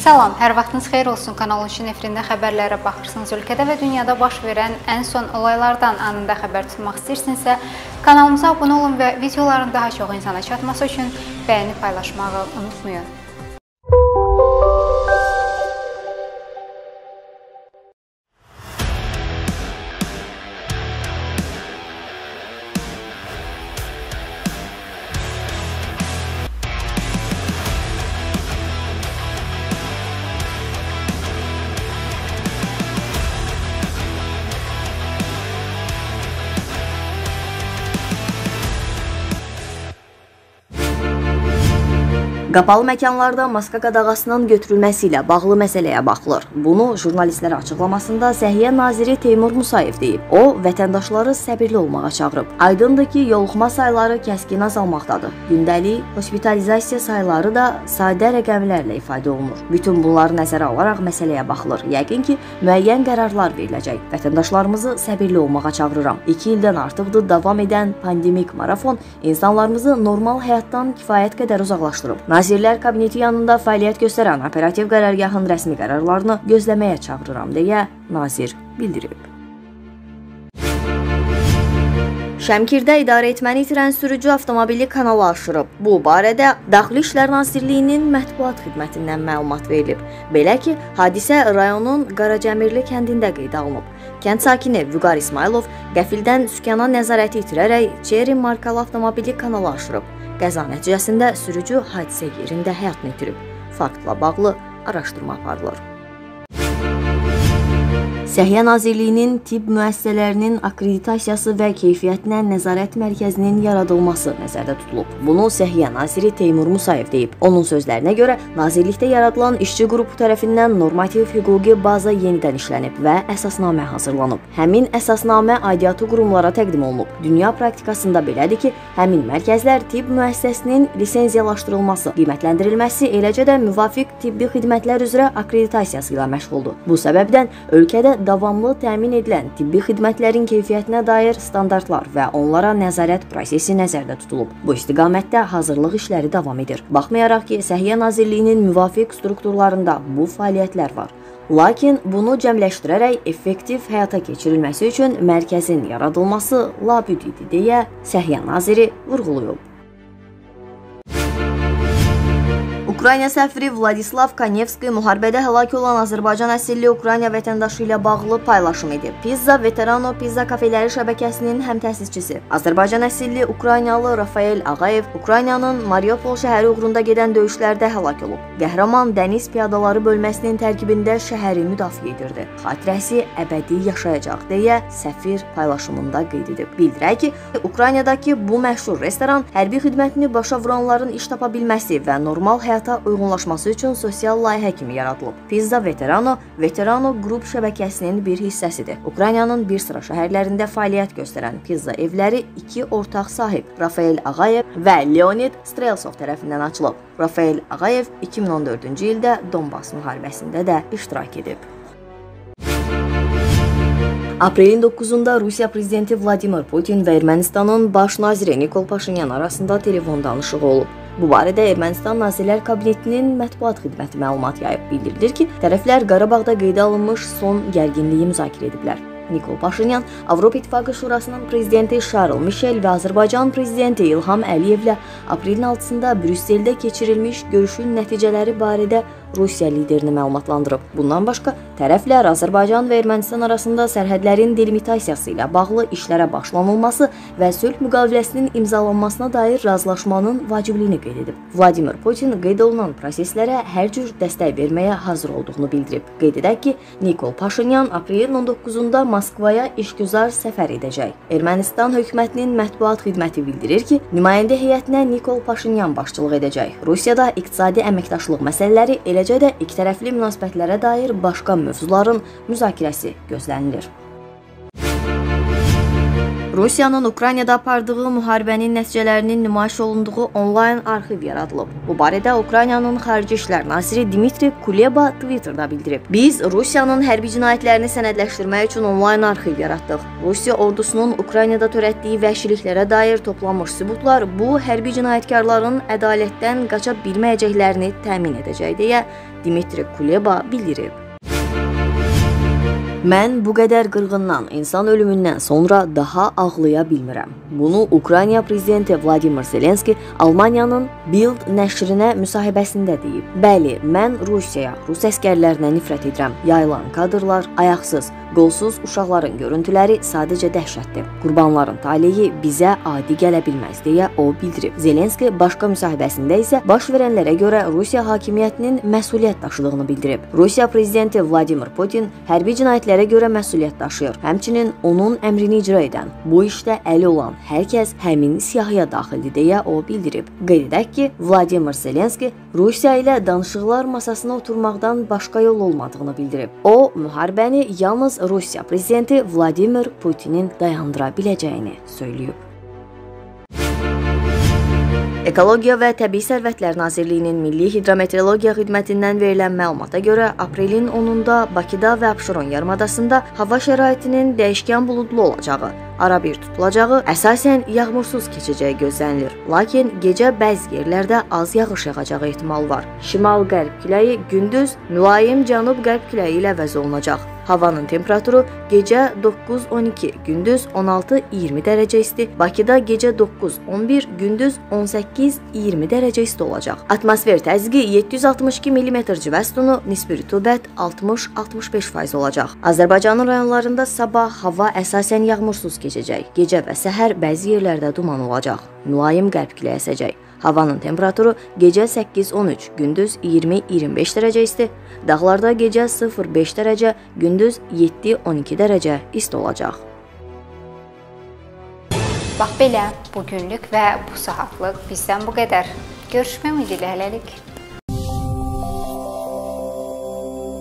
Salam, hər vaxtınız xeyir olsun. Kanalın Şin efirində xəbərlərə baxırsınız. Ölkədə və dünyada baş verən ən son olaylardan anında xəbər tutmaq istəyirsinizsə, kanalımıza abunə olun və videoların daha çox insana çatması üçün bəyəni paylaşmağı unutmayın. Qapalı məkanlarda maska qadağasının götürülməsi ilə bağlı məsələyə baxılır. Bunu jurnalistlərə açıqlamasında Səhiyyə naziri Teymur Musayev deyib. O, vətəndaşları səbirli olmağa çağırıb. Aydındır ki, yoluxma sayları kəskin azalmaqdadır. Gündəlik hospitalizasiya sayları da sadə rəqəmlərlə ifadə olunur. Bütün bunları nəzərə alaraq məsələyə baxılır. Yəqin ki, müəyyən qərarlar veriləcək. Vətəndaşlarımızı səbirli olmağa çağırıram. 2 ildən artıqdır davam edən pandemik marafon insanlarımızı normal həyatdan kifayət qədər uzaqlaşdırıb. Nazirlər Kabineti yanında fəaliyyət göstərən operativ qərargahın rəsmi qərarlarını gözləməyə çağırıram deyə nazir bildirib. Şəmkirdə idarəetməni itirən sürücü avtomobili kanala aşırıb. Bu barədə Daxili İşlər Nazirliyinin mətbuat xidmətindən məlumat verilib. Belə ki, hadisə rayonun Qaracəmirli kəndində qeydə alınıb. Kənd sakini Vüqar İsmailov qəfildən sükana nəzarəti itirərək Chery markalı avtomobili kanala aşırıb. Qəza nəticəsində sürücü hadisə yerində həyatını itirib. Faktla bağlı araşdırma aparılır. Səhiyyə Nazirliyinin tibb müəssisələrinin akkreditasiyası və keyfiyyətinə nəzarət mərkəzinin yaradılması nəzərdə tutulub. Bunu Səhiyyə naziri Teymur Musayev deyib. Onun sözlərinə görə, nazirlikdə yaradılan işçi qrupu tərəfindən normativ hüquqi baza yenidən işlənib və əsasnamə hazırlanıb. Həmin əsasnamə aidiyyatı qurumlara təqdim olunub. Dünya praktikasında belədir ki, həmin mərkəzlər tibb müəssisəsinin lisenziyalaşdırılması, qiymətləndirilməsi, eləcə də müvafiq tibbi xidmətlər üzrə akkreditasiyası ilə məşğuldur. Bu səbəbdən ölkədə davamlı təmin edilən tibbi xidmətlərin keyfiyyətinə dair standartlar və onlara nəzarət prosesi nəzərdə tutulub. Bu istiqamətdə hazırlıq işləri davam edir. Baxmayaraq ki, Səhiyyə Nazirliyinin müvafiq strukturlarında bu fəaliyyətlər var. Lakin bunu cəmləşdirərək effektiv həyata keçirilməsi üçün mərkəzin yaradılması labüd idi deyə Səhiyyə naziri vurğulayıb. Ukrayna səfiri Vladislav Kanevski müharibədə həlak olan Azərbaycan əsilli Ukrayna vətəndaşı ilə bağlı paylaşım edib. Pizza Veterano Pizza kafeləri şəbəkəsinin həmtəsisçisi Azərbaycan əsilli Ukraynalı Rafael Ağayev Ukraynanın Mariupol şəhəri uğrunda gedən döyüşlərdə həlak olub. Qəhrəman dəniz piyadaları bölməsinin tərkibində şəhəri müdafiə edirdi. Xatirəsi əbədi yaşayacaq deyə səfir paylaşımında qeyd edib. Bildirək ki, Ukraynadakı bu məşhur restoran hərbi xidmətini başa vuranların iş tapa bilməsi və normal həyata uyğunlaşması üçün sosial layihə kimi yaradılıb. Pizza Veterano qrup şəbəkəsinin bir hissəsidir. Ukraynanın bir sıra şəhərlərində fəaliyyət göstərən pizza evləri 2 ortaq sahib Rafael Ağayev və Leonid Strelsov tərəfindən açılıb. Rafael Ağayev 2014-cü ildə Donbas müharibəsində də iştirak edib. Aprelin 9-da Rusiya prezidenti Vladimir Putin və Ermənistanın baş naziri Nikol Paşinyan arasında telefon danışığı olub. Bu barədə Ermənistan Nazirlər Kabinetinin mətbuat xidməti məlumat yayıb. Bildirilir ki, tərəflər Qarabağda qeydə alınmış son gərginliyi müzakirə ediblər. Nikol Paşinyan, Avropa İttifaqı Şurasının prezidenti Şarl Mişel və Azərbaycan prezidenti İlham Əliyevlə aprelin 6-sında Brüsseldə keçirilmiş görüşün nəticələri barədə Rusiya liderini məlumatlandırıb. Bundan başqa, tərəflər Azərbaycan və Ermənistan arasında sərhədlərin delimitasiyası ilə bağlı işlərə başlanılması və sülh müqaviləsinin imzalanmasına dair razılaşmanın vacibliyini qeyd edib. Vladimir Putin qeyd olunan proseslərə hər cür dəstək verməyə hazır olduğunu bildirib. Qeyd edək ki, Nikol Paşinyan aprelin 19-da Moskvaya işgüzar səfər edəcək. Ermənistan hökumətinin mətbuat xidməti bildirir ki, nümayəndə heyətinə Nikol Paşinyan başçılıq edəcək. Rusiyada iqtisadi əməkdaşlıq məsələləri, eləcə də ikitərəfli münasibətlərə dair başqa mövzuların müzakirəsi gözlənilir. Rusiyanın Ukraynada apardığı müharibənin nəticələrinin nümayiş olunduğu onlayn arxiv yaradılıb. Bu barədə Ukraynanın Xarici İşlər naziri Dmitri Kuleba Twitterda bildirib. Biz Rusiyanın hərbi cinayətlərini sənədləşdirmək üçün onlayn arxiv yaratdıq. Rusiya ordusunun Ukraynada törətdiyi vəhşiliklərə dair toplanmış sübutlar bu hərbi cinayətkarların ədalətdən qaça bilməyəcəklərini təmin edəcək deyə Dmitri Kuleba bildirib. Mən bu qədər qırğından, insan ölümündən sonra daha ağlaya bilmirəm. Bunu Ukrayna prezidenti Vladimir Zelenski Almaniyanın Bild nəşrinə müsahibəsində deyib. Bəli, mən Rusiyaya, Rus əskərlərinə nifrət edirəm. Yayılan kadrlar, ayaqsız, qolsuz uşaqların görüntüləri sadəcə dəhşətdir. Qurbanların taleyi bizə adi gələ bilməz deyə o bildirib. Zelenski başqa müsahibəsində isə baş verənlərə görə Rusiya hakimiyyətinin məsuliyyət daşıdığını bildirib. Rusiya prezidenti Vladimir Putin hərbi cinayətlərə görə məsuliyyət daşıyır. Həmçinin onun əmrini icra edən, bu işdə əli olan hər kəs həmin siyahıya daxildir deyə o bildirib. Qeyd edək ki, Vladimir Zelenski Rusiya ilə danışıqlar masasına oturmaqdan başqa yol olmadığını bildirib. O, müharibəni yalnız Rusiya prezidenti Vladimir Putinin dayandıra biləcəyini söyləyib. Ekologiya və Təbii Sərvətlər Nazirliyinin Milli Hidrometeorologiya Xidmətindən verilən məlumata görə aprelin 10-da Bakıda və Abşeron yarımadasında hava şəraitinin dəyişkən buludlu olacağı, arabir tutulacağı, əsasən yağmursuz keçəcəyi gözlənilir. Lakin gecə bəzi yerlərdə az yağış yağacağı ehtimalı var. Şimal-qərb küləyi gündüz mülayim cənub-qərb küləyi ilə əvəz olunacaq. Havanın temperaturu gecə 9-12, gündüz 16-20 dərəcə isti, Bakıda gecə 9-11, gündüz 18-20 dərəcə isti olacaq. Atmosfer təzyiqi 762 mm civə sütunu, nisbi rütubət 60-65% olacaq. Azərbaycanın rayonlarında sabah hava əsasən yağmursuz keçəcək. Gecə və səhər bəzi yerlərdə duman olacaq. Mülayim qərb küləyi əsəcək. Havanın temperaturu gecə 8-13, gündüz 20-25 dərəcə isti, dağlarda gecə 0-5 dərəcə, gündüz 7-12 dərəcə isti olacaq. Bax belə, bugünlük və bu saatlıq bizdən bu qədər. Görüşmək ümidi ilə hələlik.